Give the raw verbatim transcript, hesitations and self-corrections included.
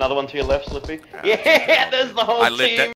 Another one to your left, Slippy. Yeah, there's the whole I lit team. that.